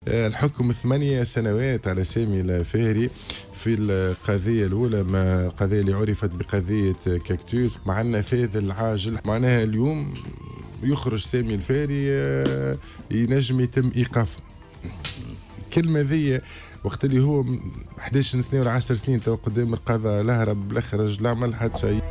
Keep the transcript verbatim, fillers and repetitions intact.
الحكم ثمانية سنوات على سامي الفهري في القضية الأولى، ما القضية اللي عرفت بقضية كاكتوس، مع النفاذ العاجل. معناها اليوم يخرج سامي الفهري ينجم يتم إيقافه. الكلمة ذي وقت اللي هو إحدى عشرة سنة ولا عشر سنين تو قدام القضاء، لا هرب لا خرج لا عمل حتى شيء.